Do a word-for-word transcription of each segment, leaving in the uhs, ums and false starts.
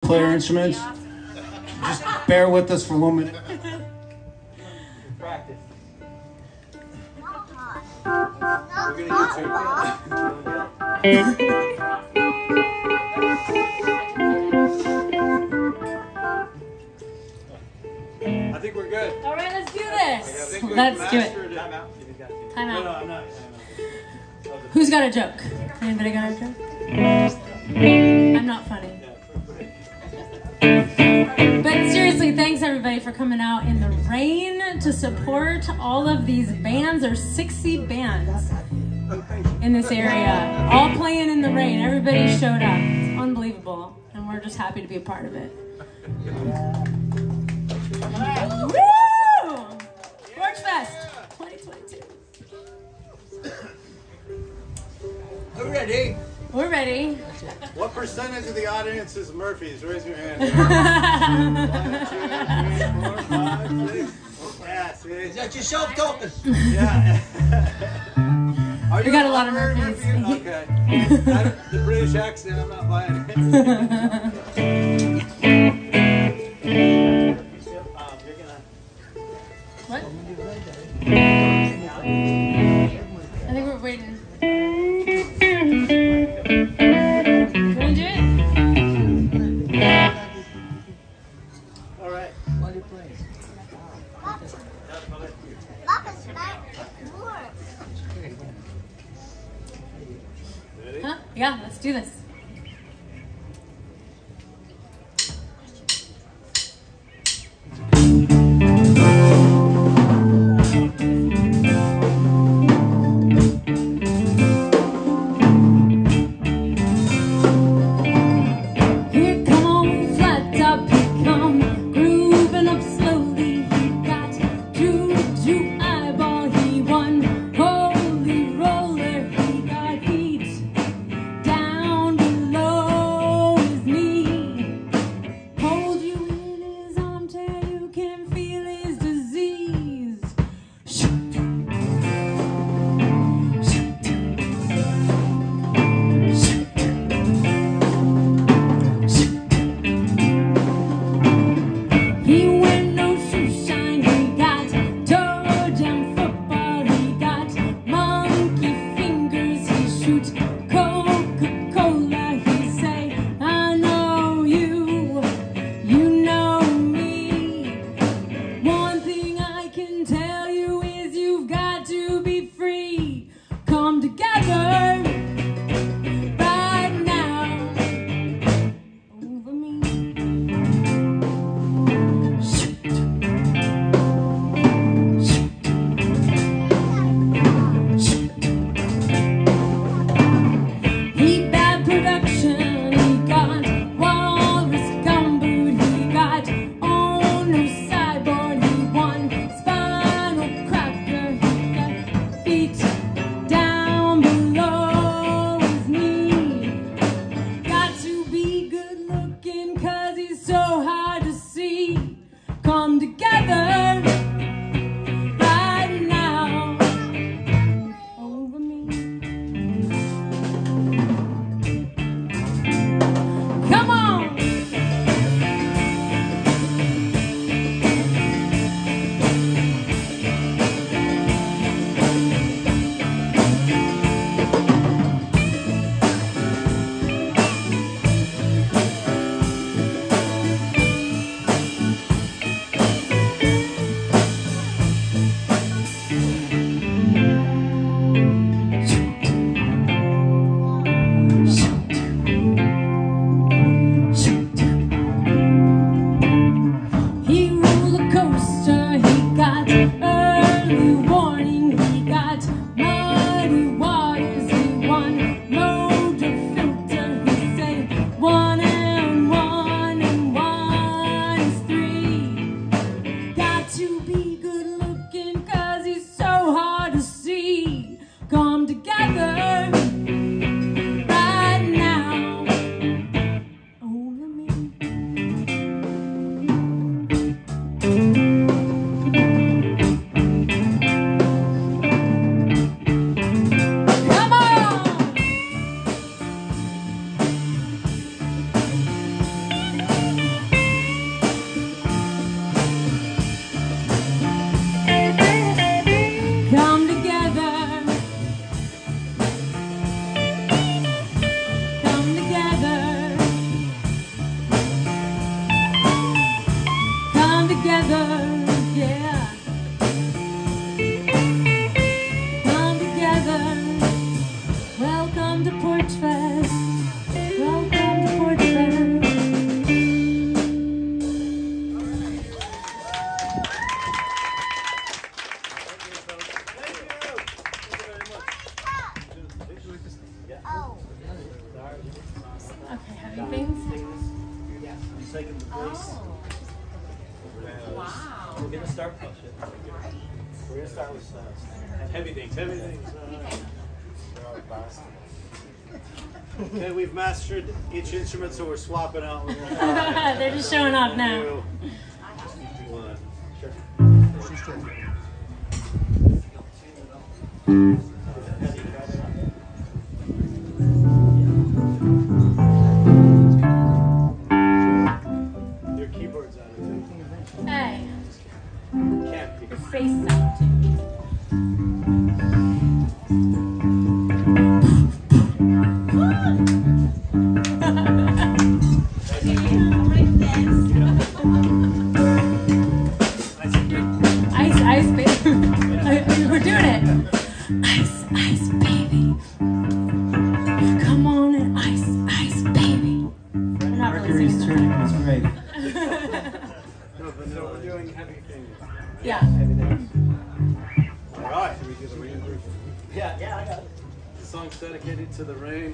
play our instruments. Just bear with us for one minute. Practice. We're gonna get to I think we're good. All right, let's do this. Let's do it. Time out. Time out. No, no, I'm not. Who's got a joke? Anybody got a joke? I'm not funny. But seriously, thanks everybody for coming out in the rain to support all of these bands. There's sixty bands in this area, all playing in the rain. Everybody showed up. It's unbelievable, and we're just happy to be a part of it. Woo! Porchfest twenty twenty-two. We're ready. We're ready. What percentage of the audience is Murphy's? Raise your hand. One, two, three, four, five, six. Yeah, see? Is that yourself talking? Yeah. Are We got a lot of Murphys. Okay. I don't- the British accent, I'm not buying it. What? I think we're waiting. You wanna do it? All right. What are you playing? Huh? Yeah, let's do this. sake of the place. Wow. We're gonna start. Oh shit. We're gonna start with uh, heavy things. Heavy things. Uh, okay, we've mastered each instrument, so we're swapping out. We're gonna They're just showing off now. One. Sure. Your keyboard's out of tune. Hey, Can't be. your face is out too. Ice, ice, baby. We're doing it. Ice, ice, baby. Come on and ice, ice, baby. We're not really Mercury's singing turning was great. No, but no, we're doing heavy things. that. Yeah. Heavy things. All right. Should we do the rain version? Yeah, yeah, I got it. The song's dedicated to the rain.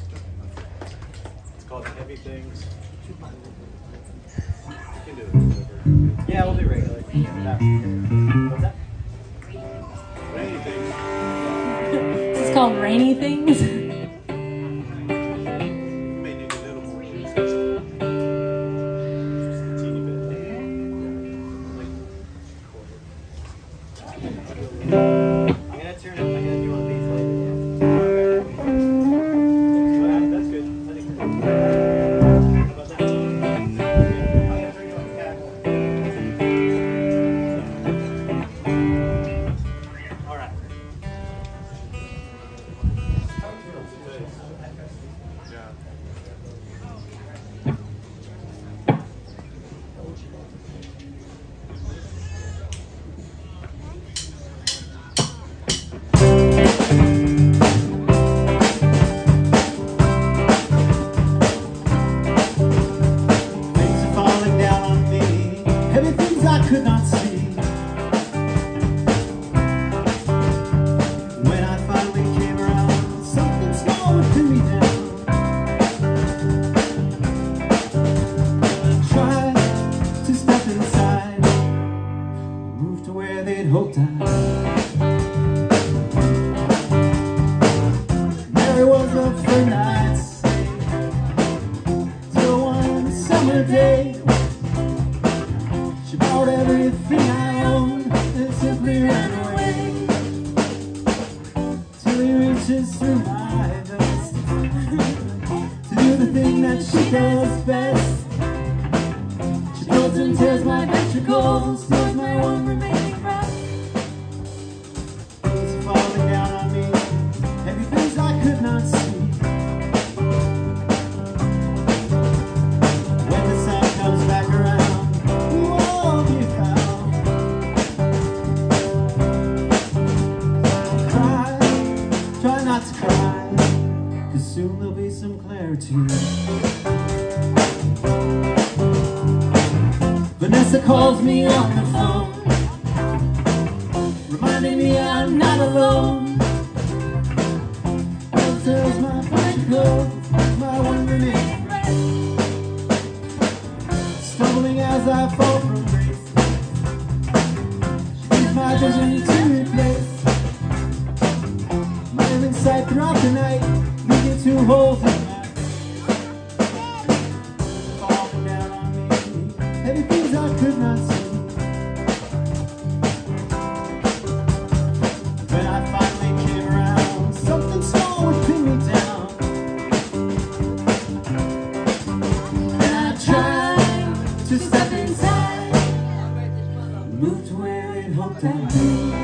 It's called Heavy Things. You can do it. Whatever. Yeah, we'll do regular. What's that? Rainy things. This is called Rainy Things. May need a little more juice. Just a teeny bit. Like a quarter. I'm gonna turn it. I'm gonna do one of these later. Well, that's good. I think we're good. How about that? I'm gonna turn you on the cackle. All right. Yeah. Things are falling down on me, heavy things I could not see. When I finally came around, something small would pin me down. I tried to step inside, move to where they'd hoped I'd. Mary was up for nights till one summer day. She bought everything I owned and simply ran away. Till he reaches through my vest to do the thing that she does best. She pulls and tears my ventricles, steals my one remaining breath. Things are falling down on me, heavy things I could not see. When the sun comes back around, we'll all be found. Cry, try not to cry, 'cause soon there'll be some clarity. Vanessa calls me on the phone, reminding me I'm not alone. Well, tells my bicycle, my one remaining breath. Stumbling as I fall from grace, she needs my vision to replace my living sight throughout the night, leaving two holes in my face. Falling down on me, heavy things I could not see. When I finally came around, something small would pin me down. And I tried to step inside, move to where it hoped I'd be.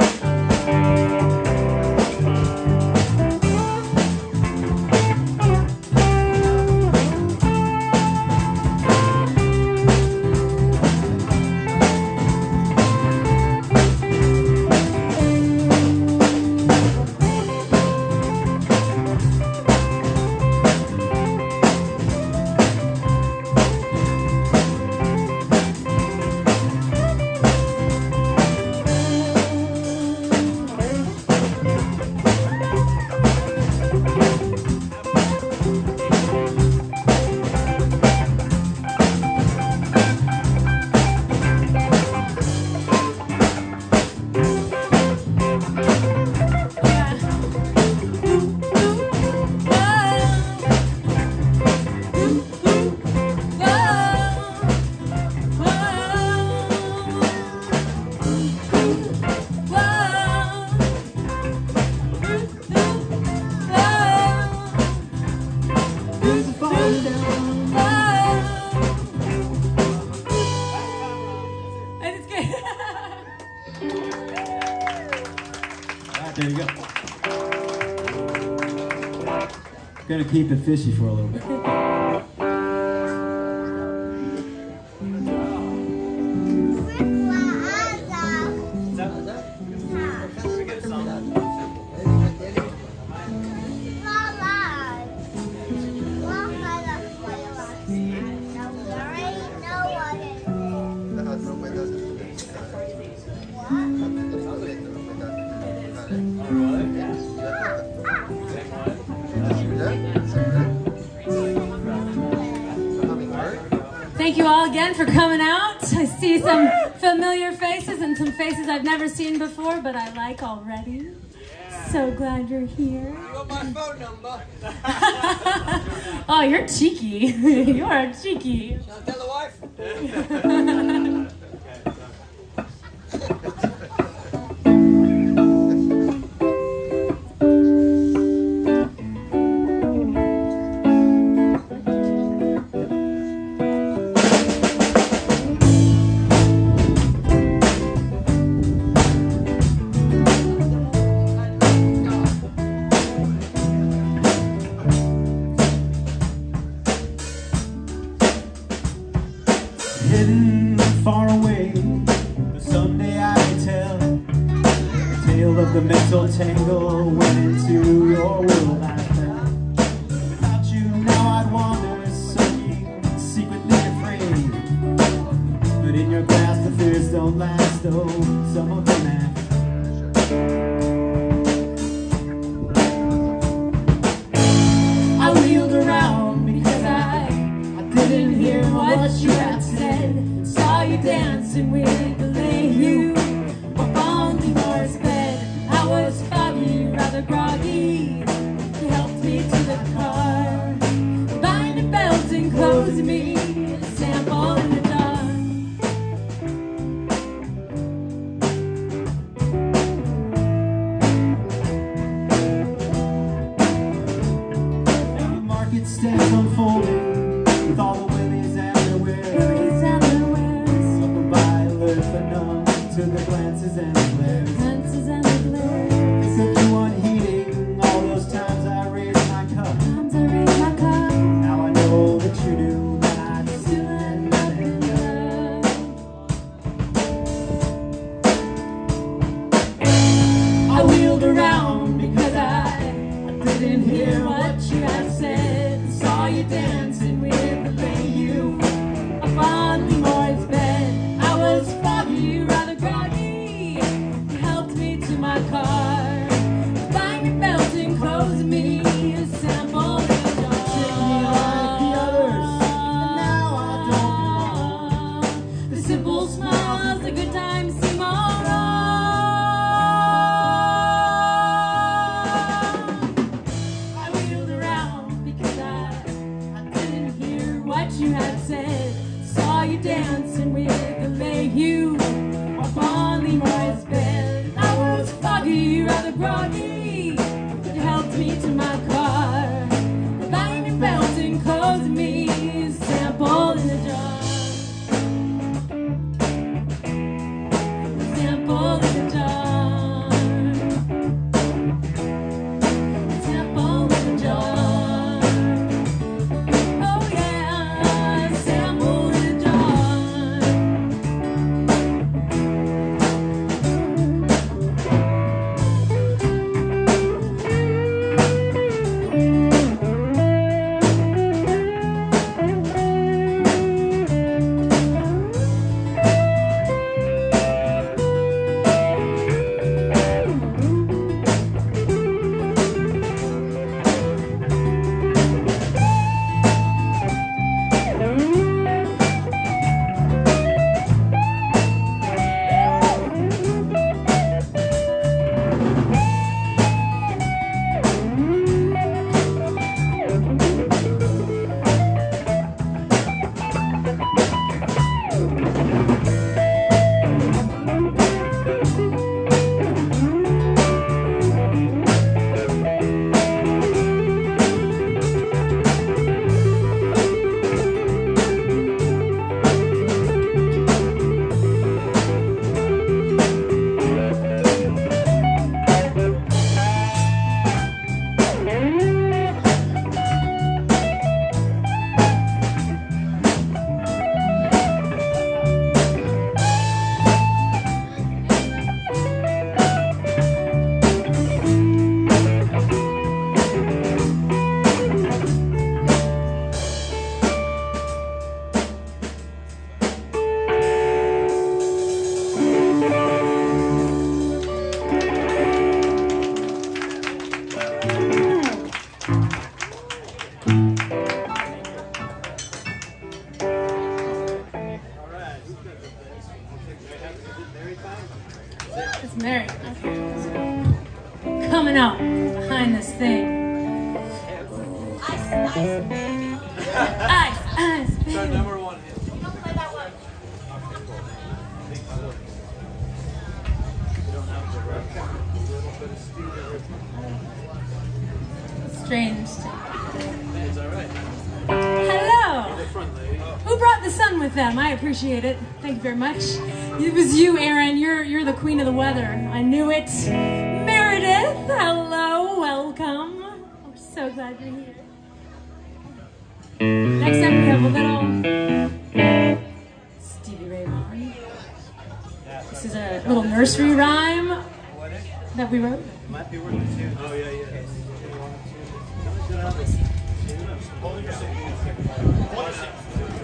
Gonna keep it fishy for a little bit. Thank you all again for coming out. I see some familiar faces and some faces I've never seen before, but I like already. So glad you're here. You want my phone number? Oh, you're cheeky. You are cheeky. Shall I tell the wife? Hidden far away, but someday I can tell the tale of the mental tangle went into your world I fell. Without you now I'd wander, searching, secretly afraid. But in your grasp the fears don't last, though some of them have. I wheeled around because I, I didn't hear what you had said. Saw you dancing with the lady up on the horse bed. I was foggy, rather groggy. You helped me to the car, bind a belt and close me, a sample in the dark. And the market stands unfolding with all the willies and their wares. Lilies and their wares, Something violet but numb to the glances and the glares. glances and the glares. Think of you unheeding all those times I raised my cup. Times I raised my cup, Now I know that you knew that I'd still still end up in love. I wheeled around because I, I didn't hear what you had said. Saw you dancing with the lady Up on Lemoy's bed, I was foggy, rather groggy. You helped me to my car, bind your belt and close me, a sample in the dark. Treat me like the others, and now I don't belong. The simple smiles, the good times seem all wrong. I wheeled around because I, I didn't hear what you had said. Saw you dancing with the lady up on Leroy's bed. I was foggy, rather groggy. You helped me to my car, bind your belt and close me, a sample in the jar. Sample in the jar. Sample in the jar. Oh yeah, sample in the jar. That's Mary. Okay. Coming out behind this thing. Ice, ice, baby. Ice, ice, It's our baby. number one hit. Don't play that one. Strange. It's all right. Hello. The front lady. Who brought the sun with them? I appreciate it. Thank you very much. It was you, Erin. You're you're the queen of the weather. I knew it. Meredith, hello, welcome. I'm so glad you're here. Next up, we have a little Stevie Ray Vaughan. This is a little nursery rhyme that we wrote. Might be worth it too. Oh, yeah, yeah. Hold your seat. Hold your seat.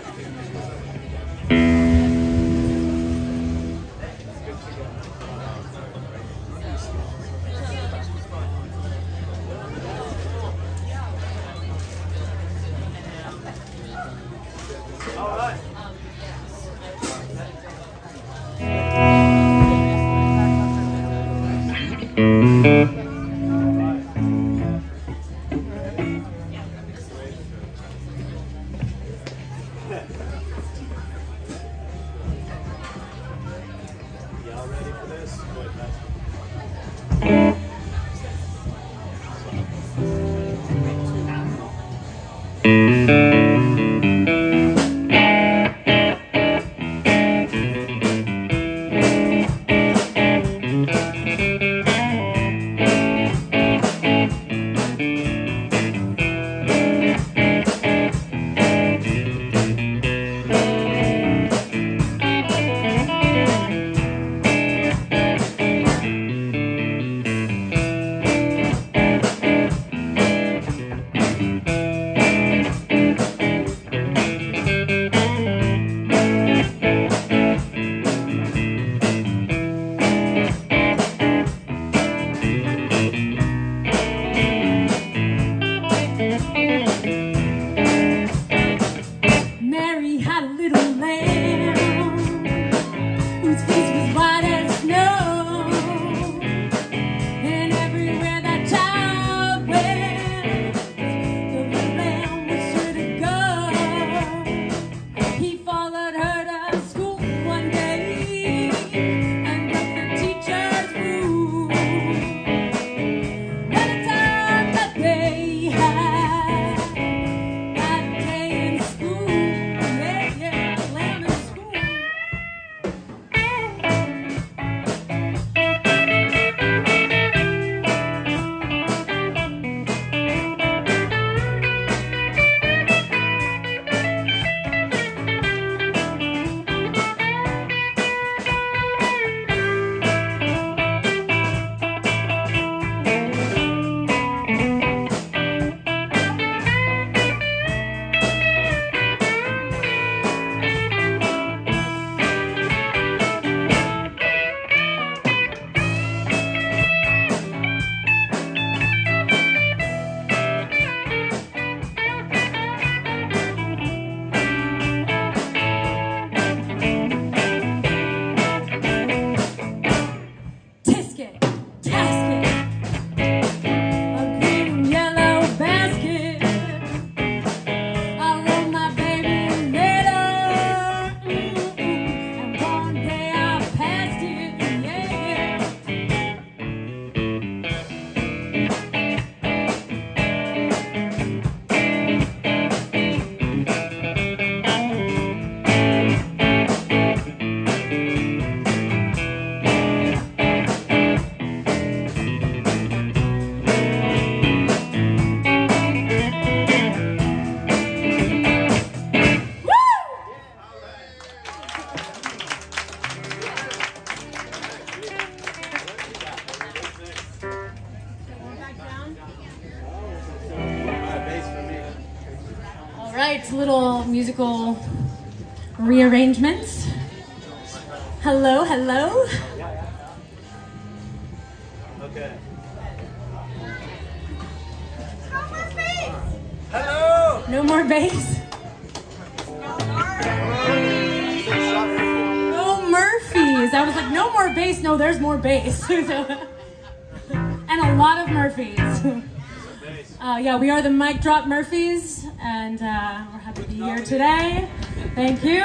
All right. Y'all ready for this? Go ahead, guys. Mary had a little lamb whose face was white as snow, and everywhere that child went, the little lamb was sure to go. He followed her to school one day and broke the teacher's rule. By the time that they had that day in school, yeah, yeah, lamb in school. Tisket, tasket, a green and yellow basket. I love my baby later, and one day I passed it, yeah. All right, little musical rearrangements. Hello, hello. Okay. Hello! No more bass. Oh, Murphy. Murphys. I was like, no more bass. No, there's more bass. So, and a lot of Murphys. Uh, yeah, we are the Mic Drop Murphys, and uh, we're happy to be here today. Thank you.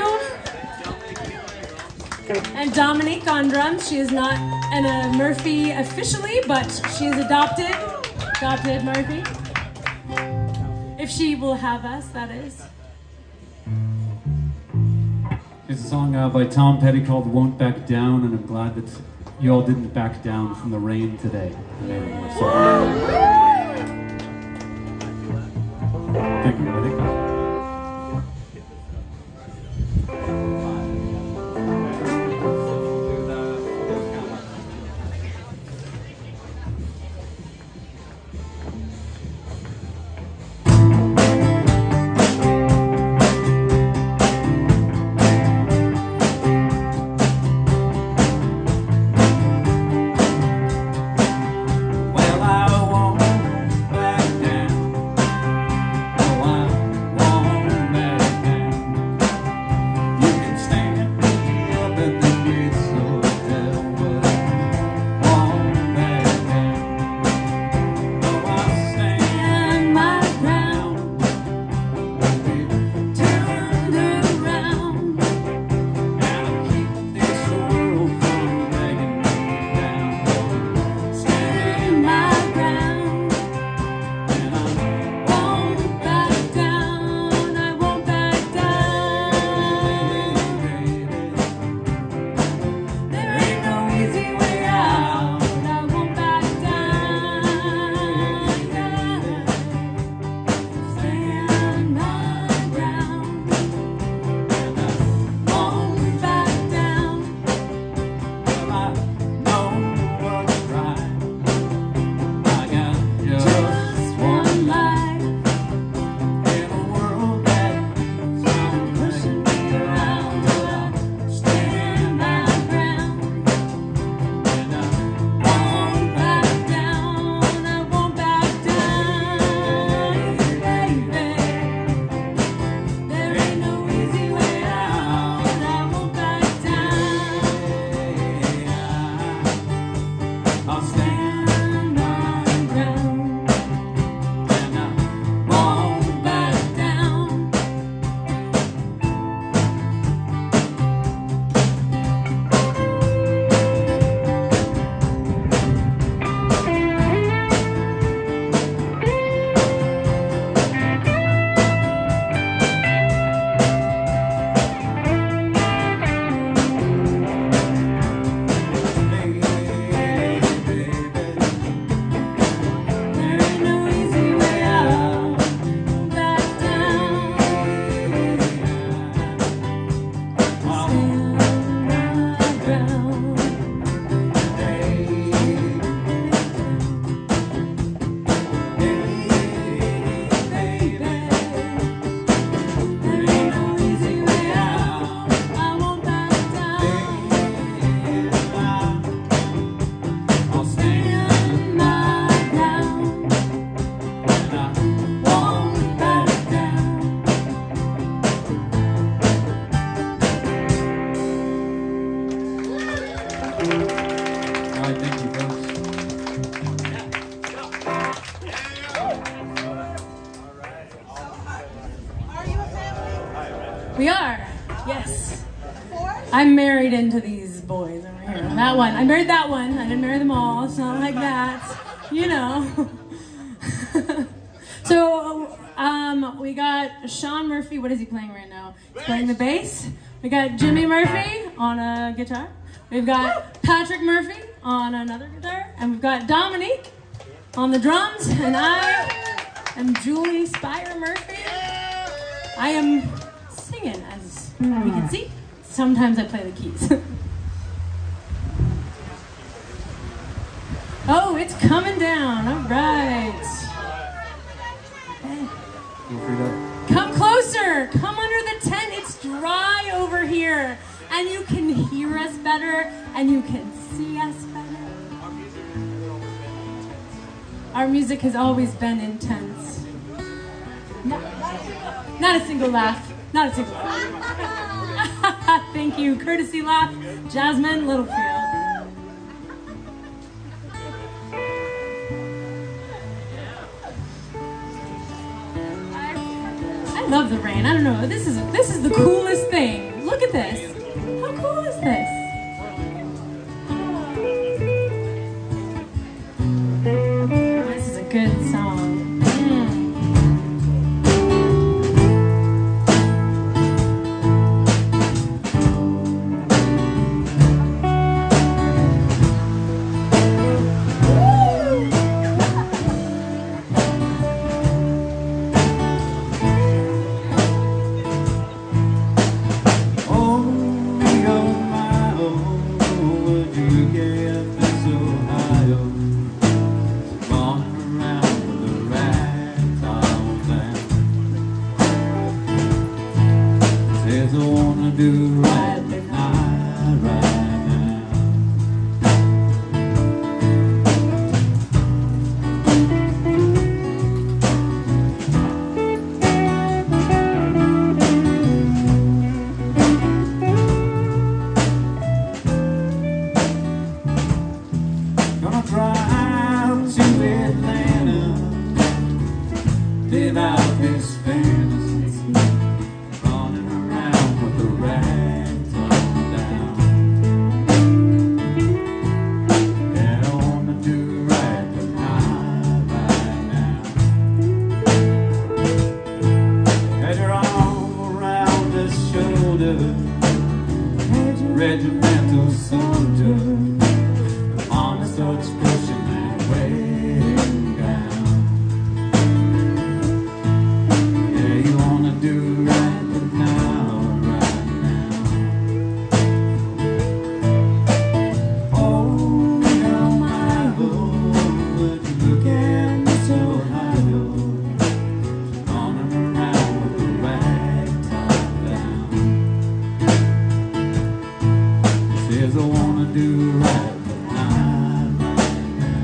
And Dominique on drums. She is not an, a Murphy officially, but she is adopted. Adopted Murphy. If she will have us, that is. It's a song uh, by Tom Petty called Won't Back Down, and I'm glad that you all didn't back down from the rain today. Thank you, ready? We are, yes. I'm married into these boys over here. That one, I married that one. I didn't marry them all. It's not like that, you know. So, um, we got Sean Murphy. What is he playing right now? He's playing the bass. We got Jimmy Murphy on a guitar. We've got Patrick Murphy on another guitar. And we've got Dominique on the drums. And I am Julie Spire Murphy. I am singing, as we can see. Sometimes I play the keys. Oh, it's coming down. All right. Come closer. Come under the tent. It's dry over here. And you can hear us better. And you can see us better. Our music has always been intense. No, not a single laugh. Not a single laugh. Thank Thank you. Courtesy laugh, Jasmine Littlefield. I love the rain. I don't know. This is this is the coolest thing. Look at this. How cool is this? This is a good song. Mm. Regimental soldier, the army starts pushing that way down. Yeah, you wanna do right, but now, right now. Oh, now my Lord, would you look at me so high, running around with the rag top down. Says I wanna do right, but not right now.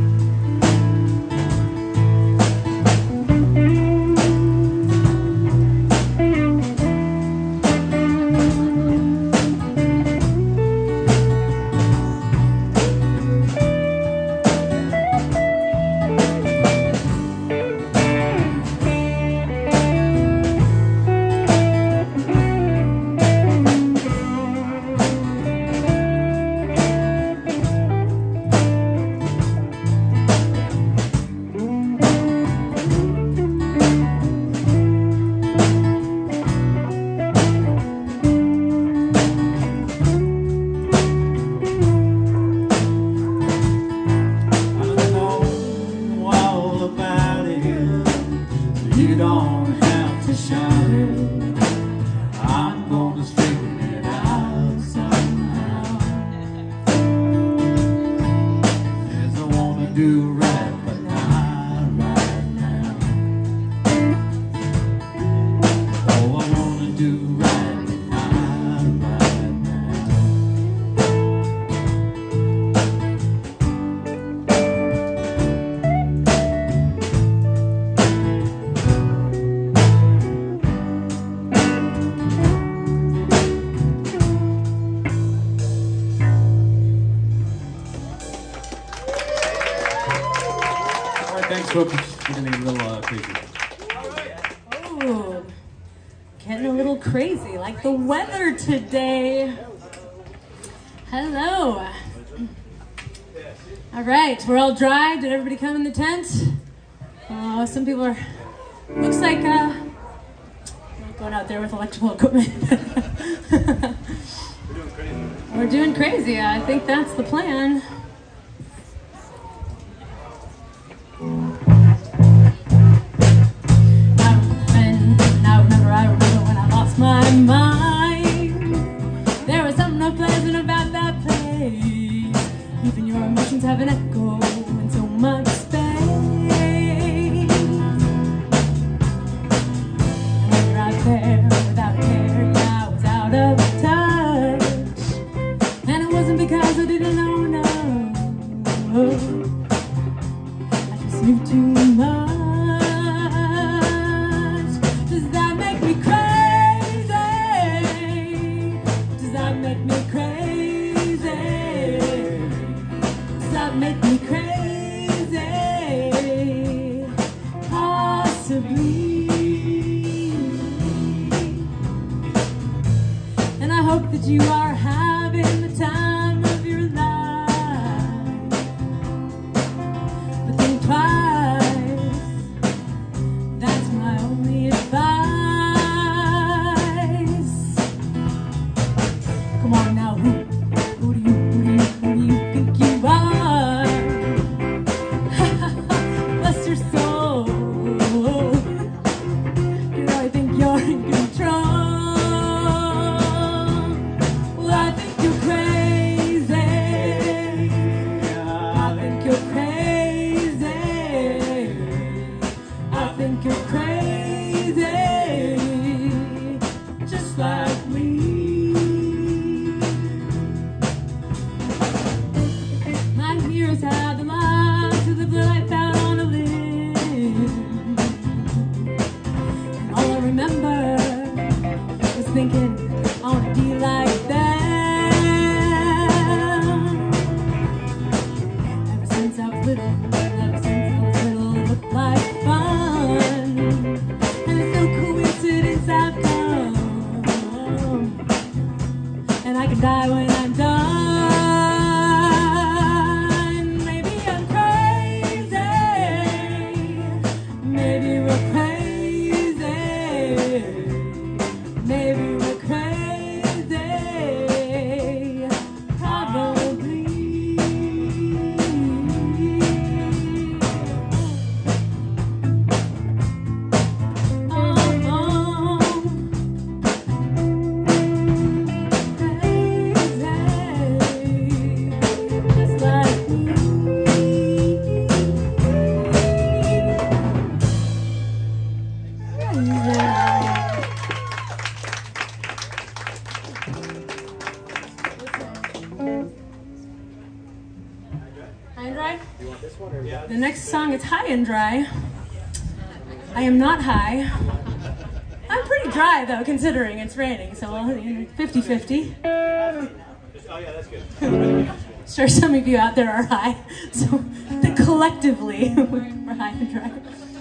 You don't have to shout it, I'm gonna straighten it out somehow. Says I wanna do right, but not right now. Oh, I wanna do right, but not right now. Thanks, folks. We're getting a little uh, crazy. Oh, getting a little crazy, like the weather today. Hello. All right, we're all dry. Did everybody come in the tent? Oh, some people are, looks like, uh, not going out there with electrical equipment. We're doing crazy. We're doing crazy. I think that's the plan. My mind, there was something unpleasant about that place. Even your emotions have an echo in so much space. And when you're out there without a care, yeah, I was out of touch. And it wasn't because I didn't know enough. might make me crazy, possibly. And I hope that you are having the time of your life. But think twice, that's my only advice. Come on now, who, who do you, who do you, who do you think you are? Bless your soul. You know, I think you're in control. Well, I think you're crazy. I think you're crazy. I think you're crazy. Just like me. My heroes had the lives to the blood I found on a limb. And all I remember was thinking, I want to be like them. Ever since I was little, ever since I was little, it looked like fun. And it's no coincidence I've come. And I can die when I'm done. Maybe I'm crazy. Maybe we're crazy. Maybe we're crazy. Probably. Oh, oh. Just like me. High and dry? You want this one or yeah? The next song is High and Dry. I am not high. I'm pretty dry though, considering it's raining, so fifty fifty. Oh yeah, that's good. Sure, some of you out there are high, so the collectively we're high and dry.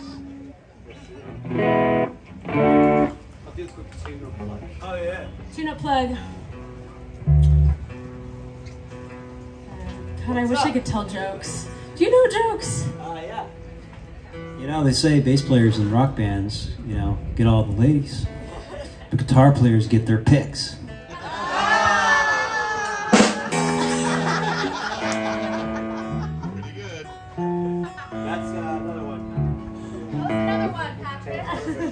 I'll do a quick tune-up plug. Oh yeah. Tune-up plug. God, I wish I could tell jokes. Do you know jokes? Uh, yeah. You know, they say bass players in rock bands, you know, get all the ladies. But guitar players get their picks. Pretty good. That's uh, another one. What's another one, Patrick?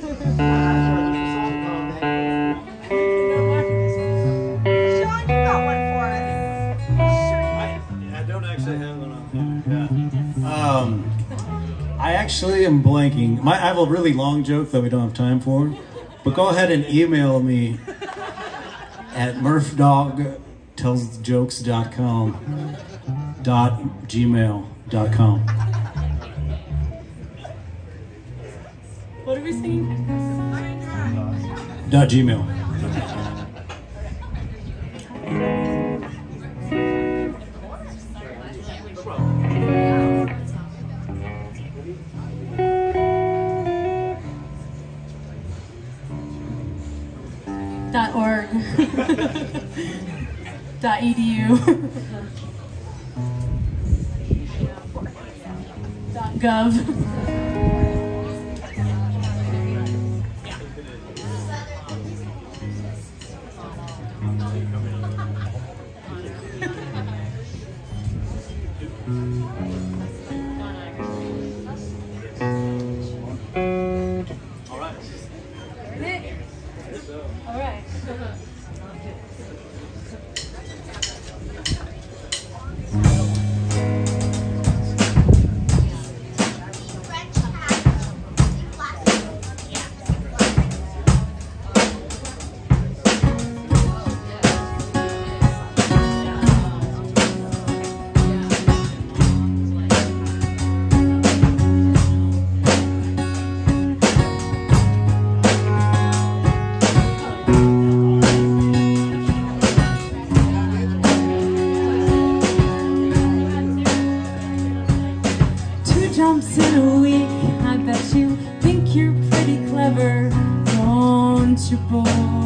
Sean, you got one for us. I, I don't actually have one on here. Yeah. Um, I actually am blanking. My, I have a really long joke that we don't have time for. But go ahead and email me at murph dog tells jokes dot com dot gmail dot com. What are we singing? Dot gmail. Dot org. Dot edu. Dot gov. All right. All right. once in a week. I bet you think you're pretty clever, don't you, boy?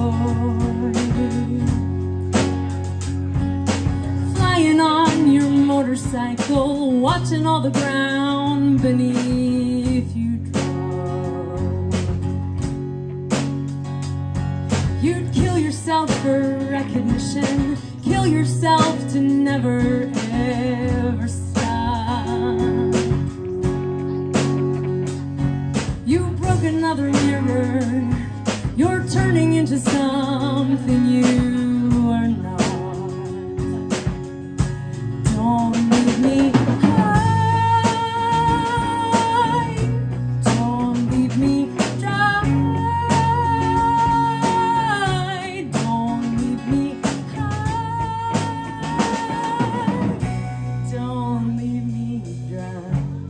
Flying on your motorcycle, watching all the ground beneath you drop. You'd kill yourself for recognition, kill yourself to never ever stop. You broke another mirror, you're turning into something you are not. Don't leave me high, don't leave me dry, don't leave me high, don't leave me dry.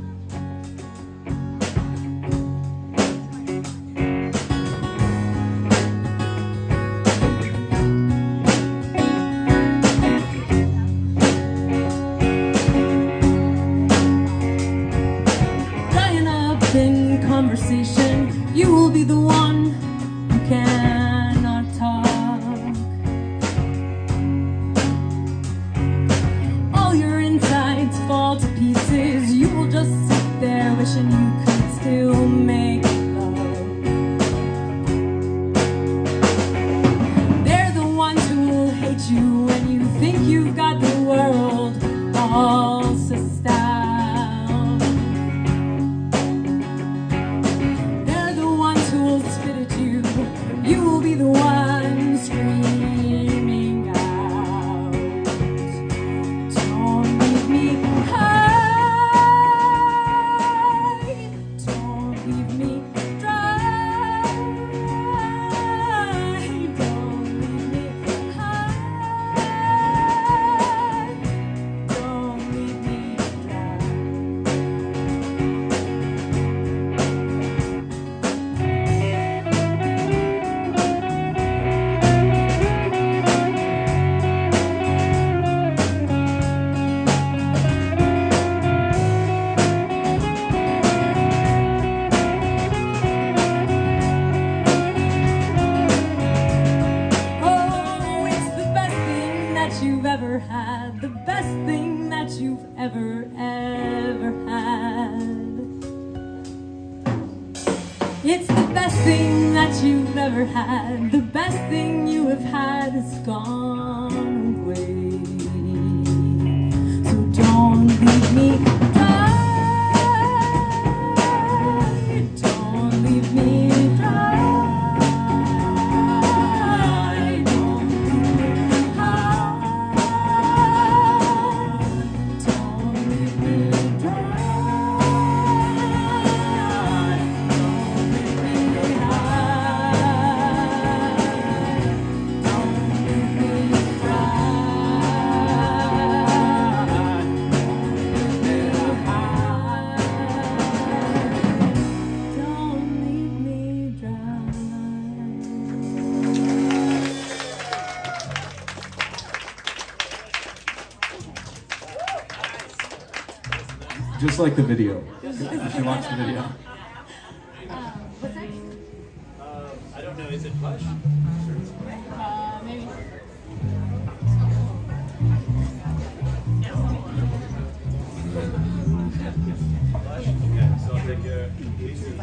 In conversation, you will be the one who cannot talk. All your insides fall to pieces. You will just sit there wishing you could still make love. They're the ones who will hate you when you think you've got the world all sussed out. You will be the one screaming out. Don't leave me high, don't leave me dry, don't leave me high, don't leave me dry. You've ever had, the best thing that you've ever, ever had. It's the best thing that you've ever had. The best thing you have had is gone away. So don't leave me dry, don't leave me dry. Just like the video. You should watch the video. What's that? Uh, I don't know, is it plush? Uh, maybe. Plush? Okay, so I'll take your these two.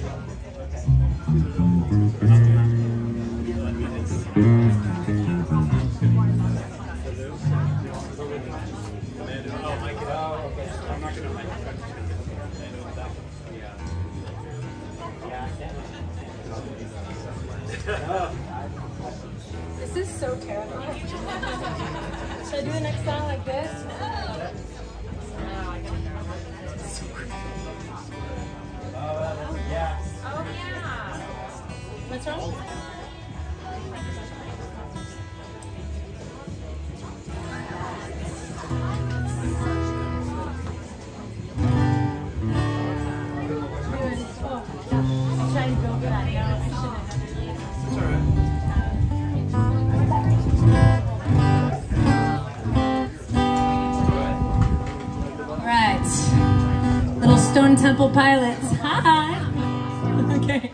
Oh, Mike, oh, okay. I'm not going to mic it. This is so terrifying. Should I do the next song like this? Oh, yeah. Oh, yeah. What's wrong? Sun Temple Pilots. Hi. Okay.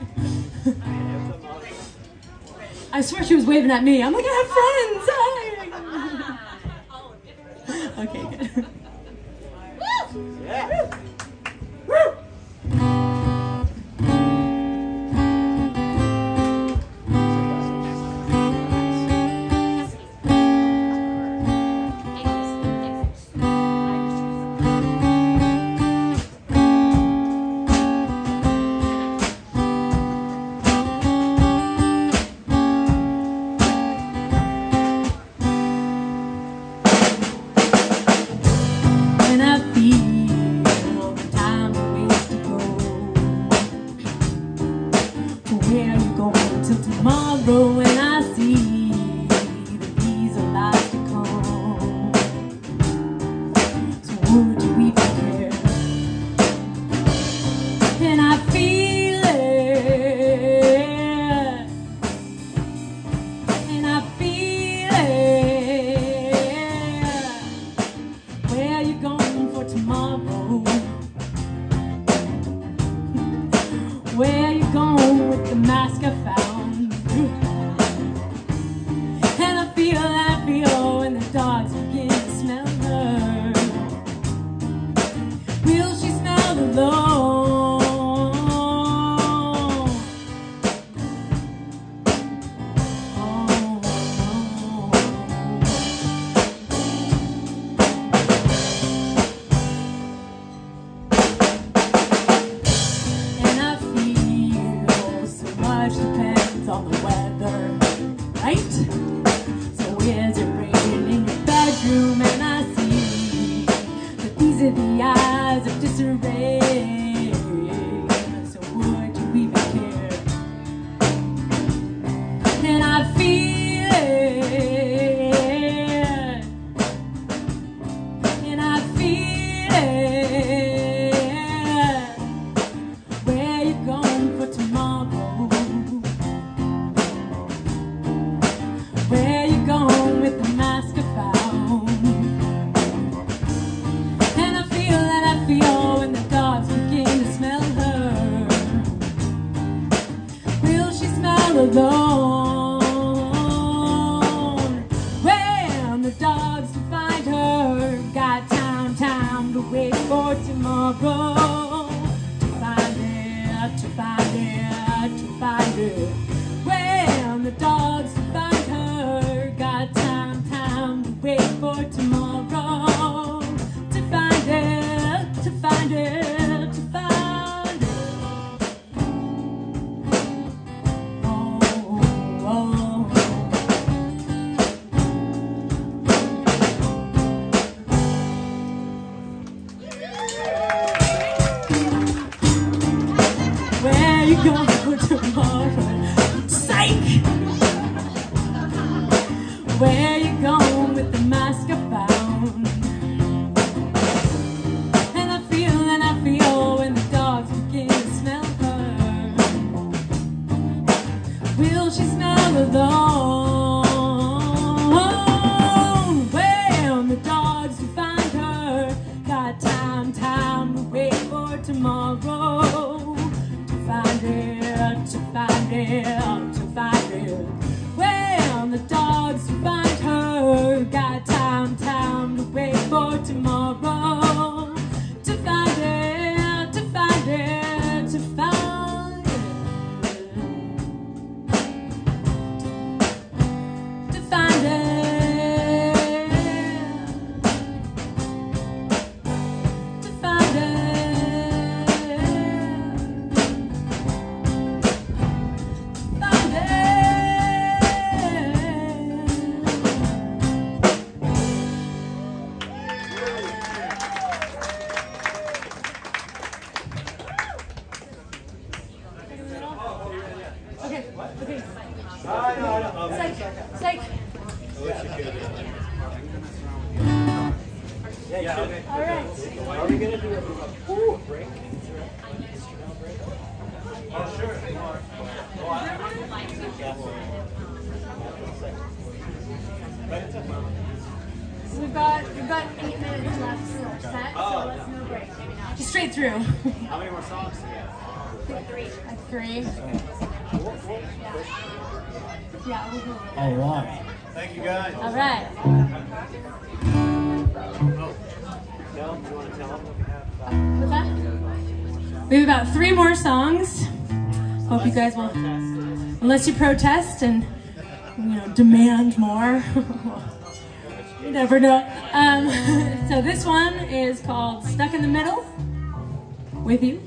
I swear she was waving at me. I'm like, I have friends. Hi. Okay, good. Yeah. we've got we've got eight minutes left for our set, so let's no break. Just straight through. How many more songs do we have? Three. Like three. Yeah, we'll go. All right. Thank you, guys. All right. Tell them, do you want to tell them what we have? Uh, What's that? We have about three more songs. Hope you guys will, unless you protest and you know demand more. You never know. Um, so this one is called "Stuck in the Middle" with you.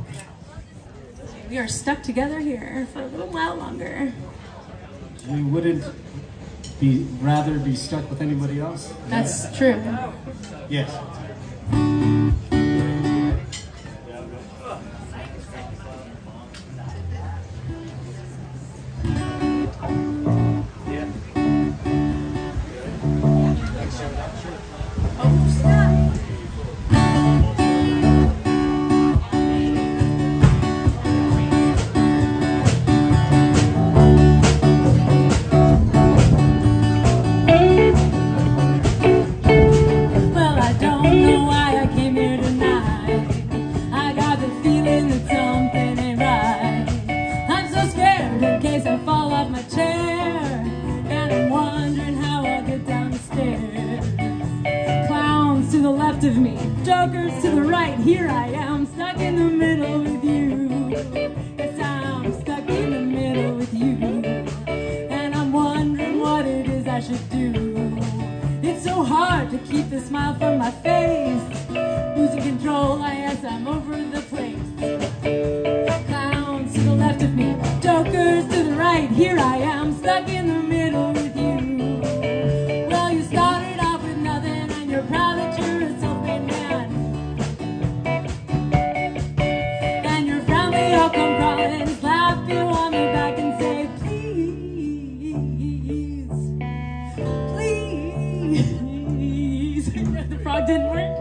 We are stuck together here for a little while longer. You wouldn't be rather be stuck with anybody else? That's true. Yes. Of me, jokers to the right, here I am, stuck in the middle with you. Yes, I'm stuck in the middle with you, and I'm wondering what it is I should do. It's so hard to keep the smile from my face, losing control, I guess I'm over the place. Clowns to the left of me, jokers to the right, here I am, stuck in the middle with you. Well, you started off with nothing and you're proud that you're a self-made man. And your family all come crawling, slap you on the back and say, please, please. The frog didn't work.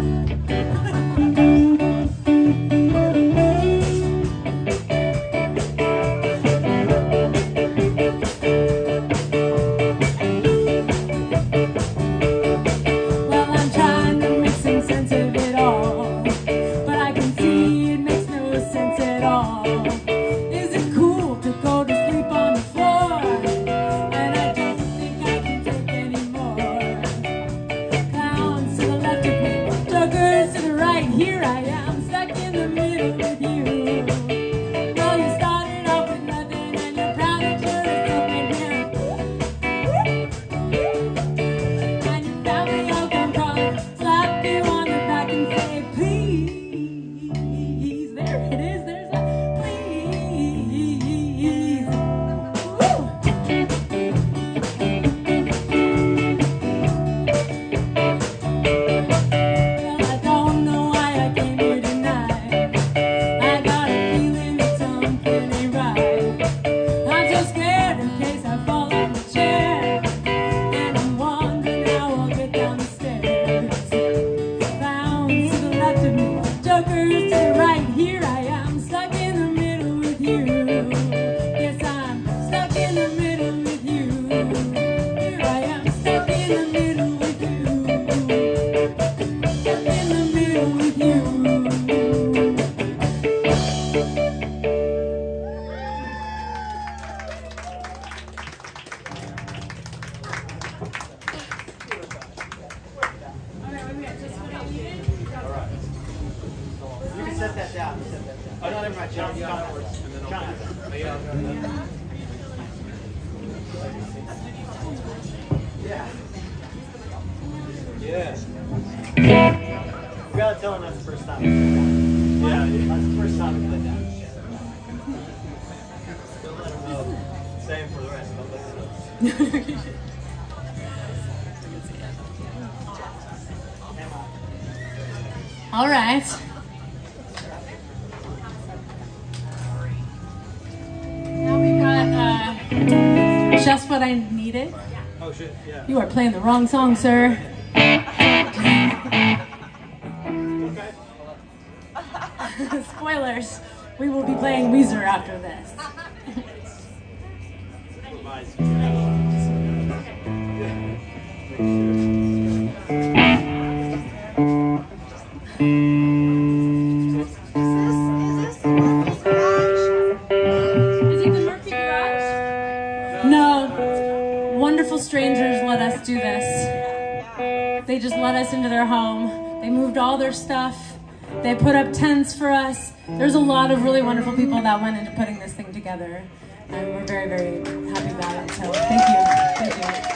All right. Now we've got uh, Just What I Needed. Oh shit, yeah. You are playing the wrong song, sir. Spoilers. We will be playing Weezer after this. us do this. They just let us into their home. They moved all their stuff. They put up tents for us. There's a lot of really wonderful people that went into putting this thing together. And we're very, very happy about it. So thank you. Thank you.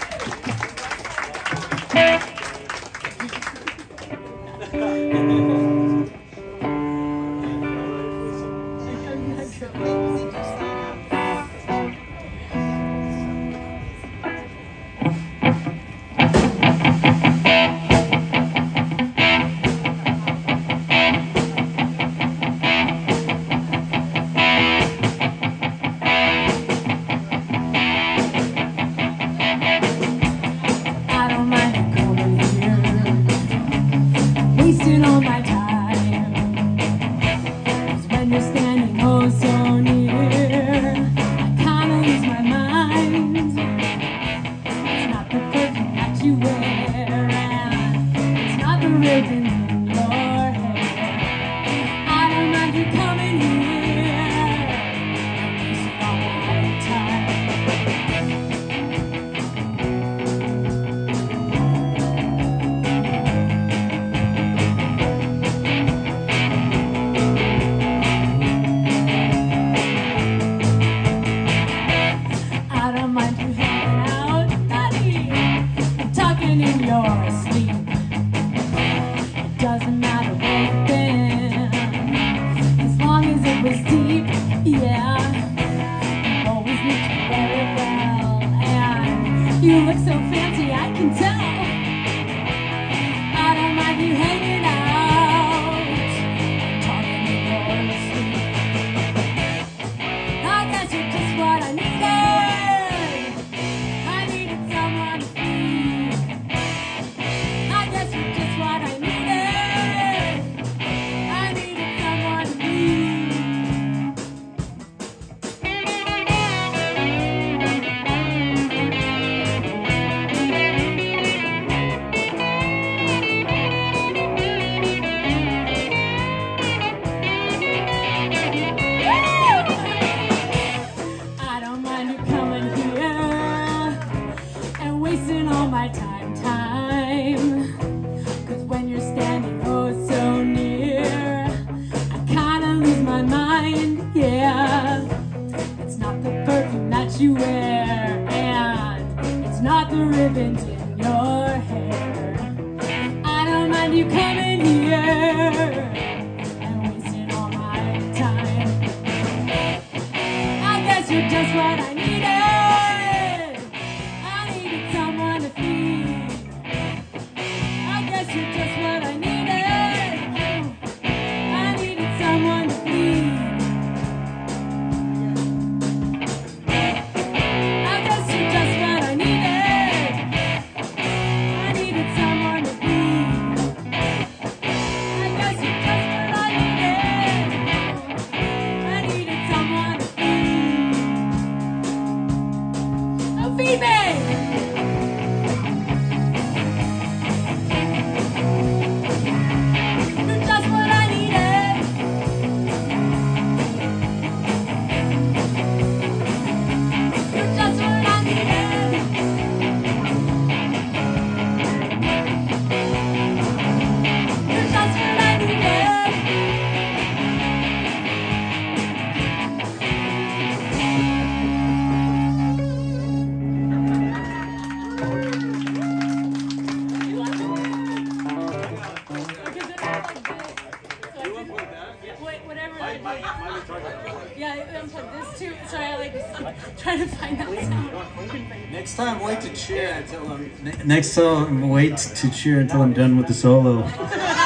Next time, wait to cheer until I'm. Next time, wait to cheer until I'm done with the solo. What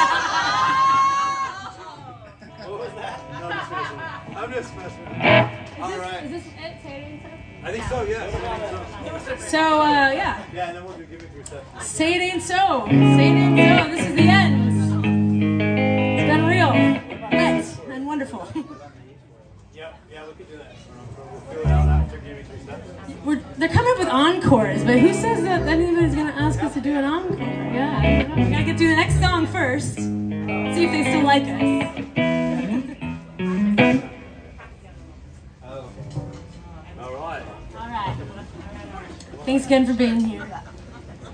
was that? No, I'm just messing. I'm just messing. All right. Is this it? Say it ain't so? I think so. Yes. I think so. So, uh, yeah. Yeah, and then we'll do give it to yourself. Say it ain't so. Say it ain't so. This is the end. It's been real, wet, and wonderful. Yep. Yeah, we could do that. We'll fill it out after give it to yourself. We're, they're coming up with encores, but who says that anybody's gonna ask us to do an encore? Yeah, I don't know. We gotta get through the next song first. See if they still like us. All right. All right. Thanks again for being here.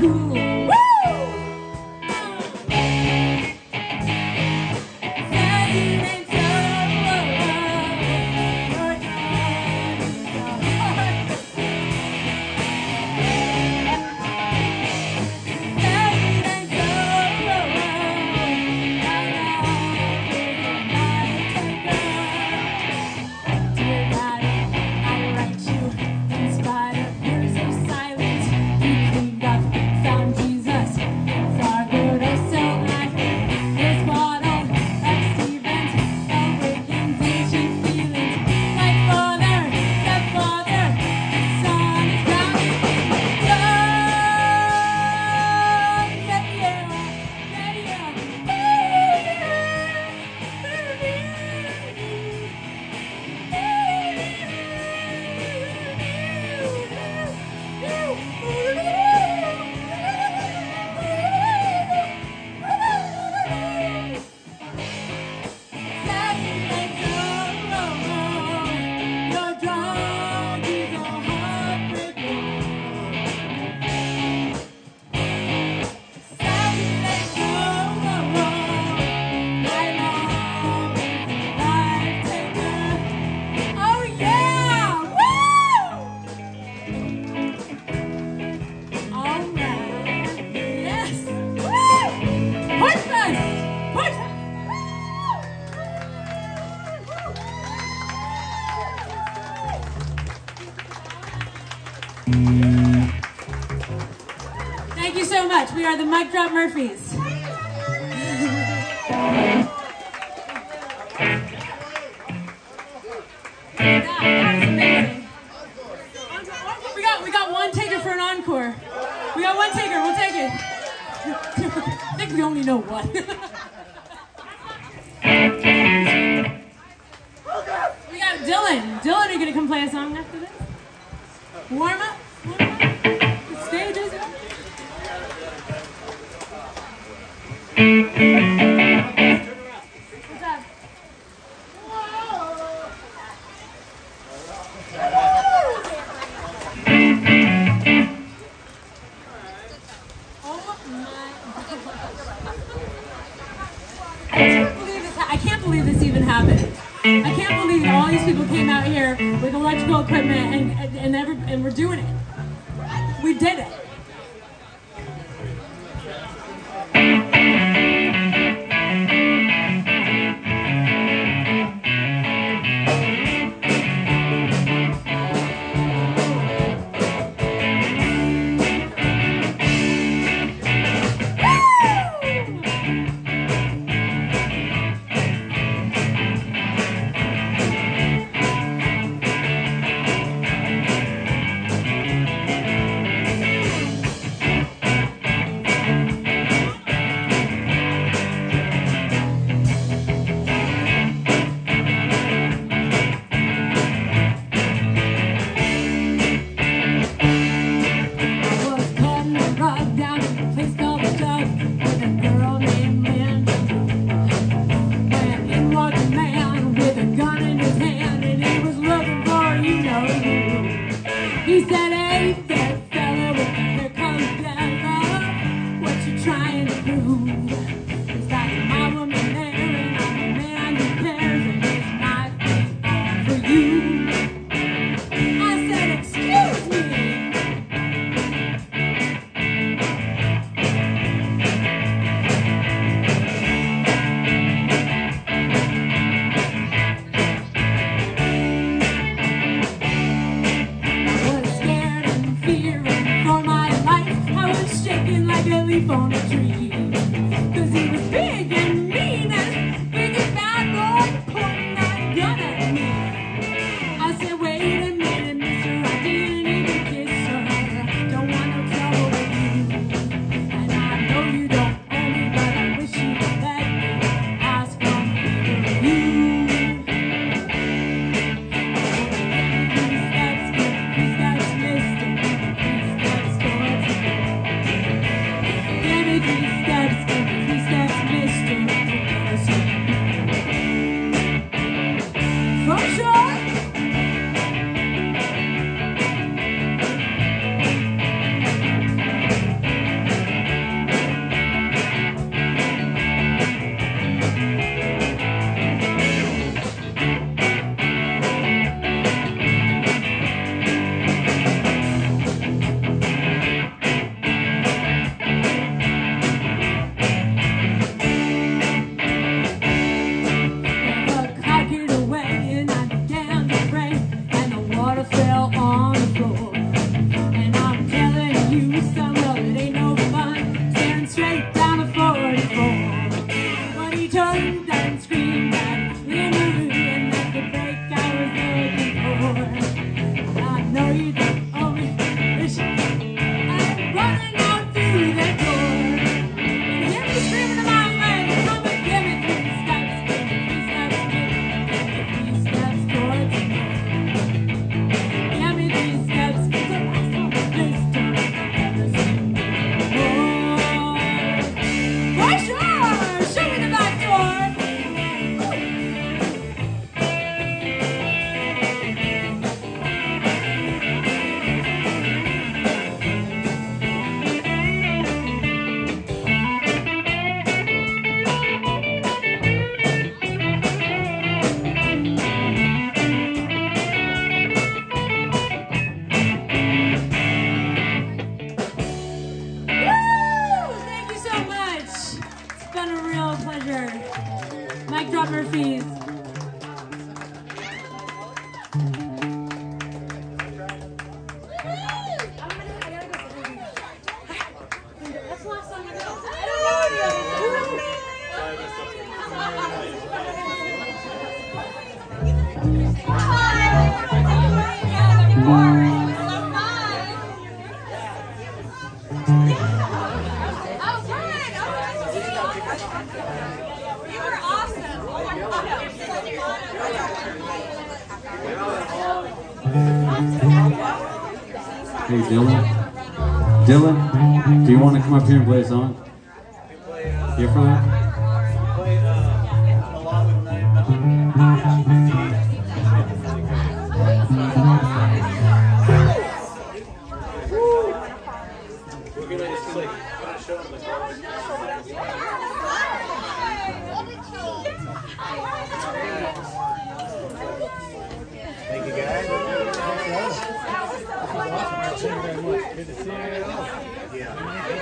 cool. Woo! Thank you so much. We are the Mic Drop Murphys. We got, we got one taker for an encore. We got one taker. We'll take it. I think we only know one. We got Dylan. Dylan, are you gonna come play a song after this? Warm up. Warm up. The stage is up. What's up? I can't believe this even happened. I can't believe that all these people came out here with electrical equipment and and, and, every, and we're doing it. We did it. Step pleasure. Mic drop Murphys. Hey, Dylan. Dylan, do you want to come up here and play a song? You're from it? Play uh, along with Night Melody. We're gonna just like gonna show them the Thank you guys. Thank you very much. Good to see you. Yeah.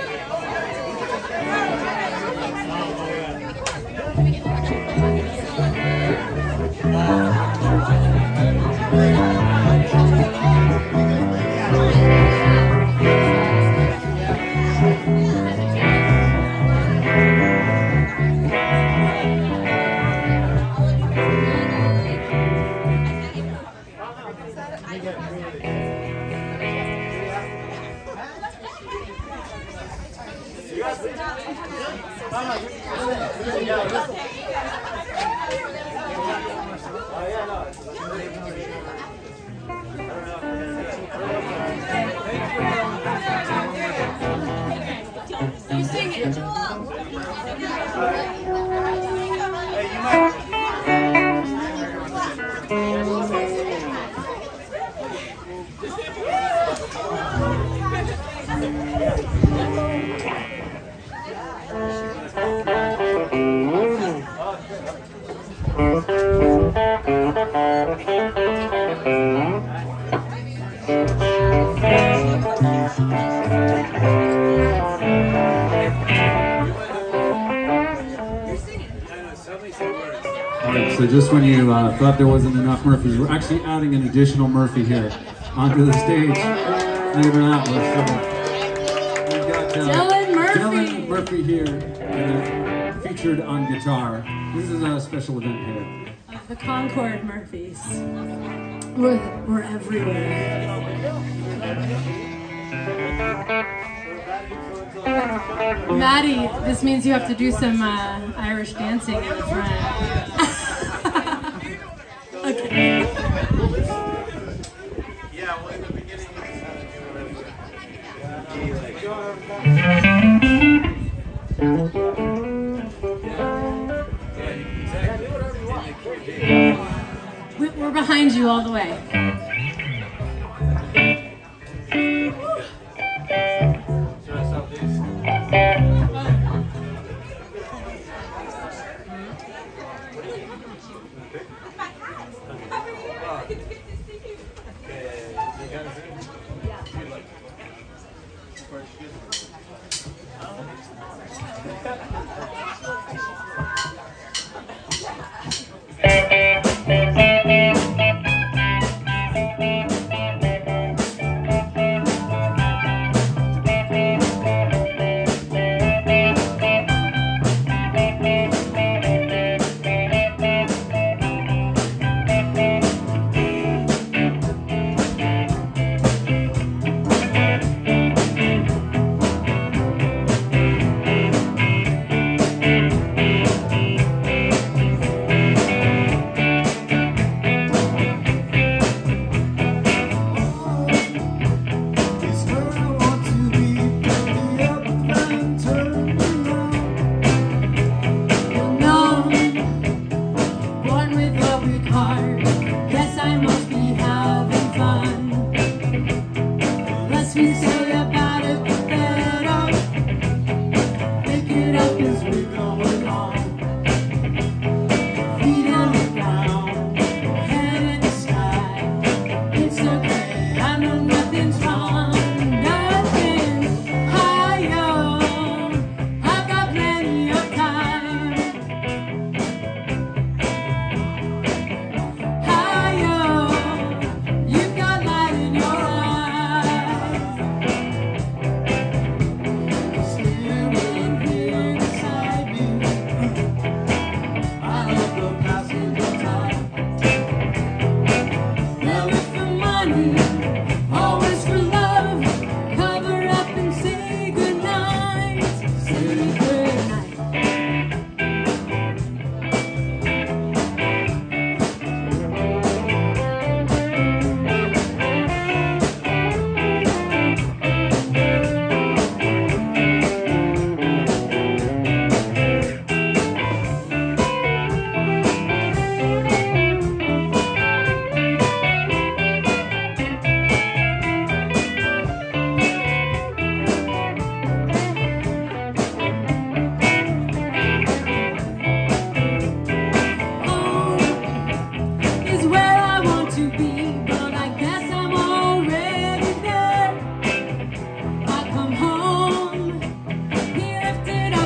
You sing it, Joel. Hey, you might. Alright, so just when you uh, thought there wasn't enough Murphys, we're actually adding an additional Murphy here onto the stage. Believe it or not, we've got uh, Dylan Murphy. Dylan Murphy here, uh, featured on guitar. This is a special event here. Of the Concord Murphys. We're, we're everywhere. Maddie, this means you have to do some uh, Irish dancing in the front. Okay. Yeah, well, in the beginning, you just have to do whatever. We- We're behind you all the way. Should I stop these?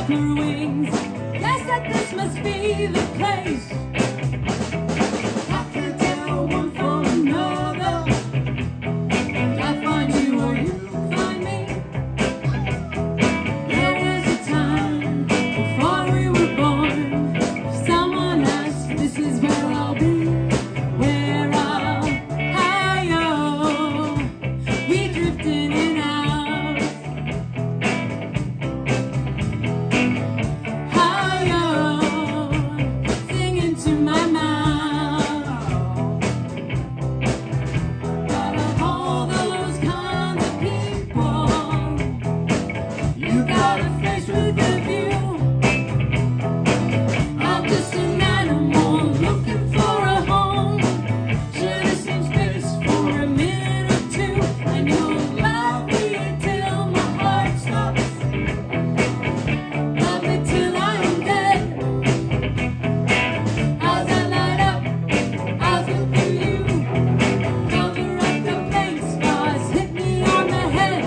her wings. Guess that this must be the place. I can tell one from another. I find you or you find me. There was a time before we were born. If someone asked, this is where I'll be. Where I'll higher. We drift in and out. Higher. Singing to my mouth. Out of all those kinds of people, you got a face with a view. I'm just an animal looking for a home. Share the same space for a minute or two, and you'll love me until my heart stops. Love me till I'm dead. As I light up, I'll look at you. Cover up the blank scars, hit me on the head.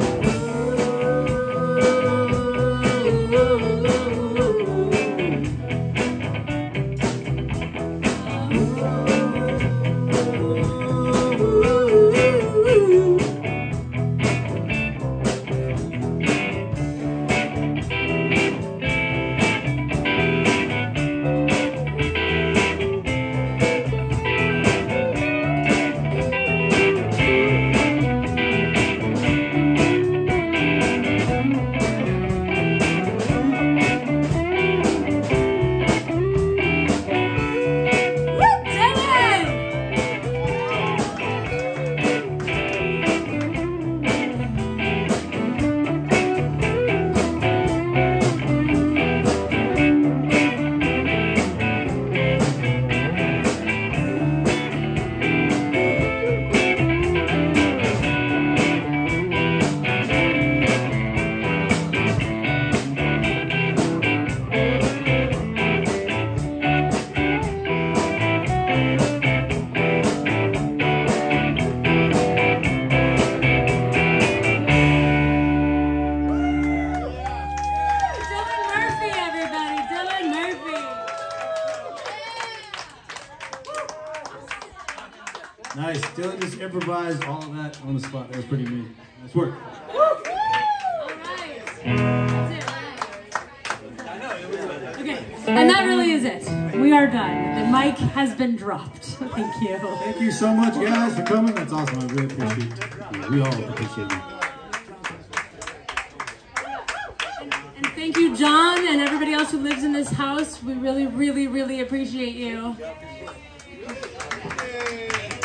Dylan Murphy, everybody. Dylan Murphy. Nice. Dylan just improvised all of that on the spot. That was pretty neat. Nice work. All right. That's it. Okay. And that really is it. We are done. The mic has been dropped. Thank you. Thank you so much, guys, for coming. That's awesome. I really appreciate it. We all appreciate it. And thank you, John, and everybody else who lives in this house. We really, really, really appreciate you. Yay.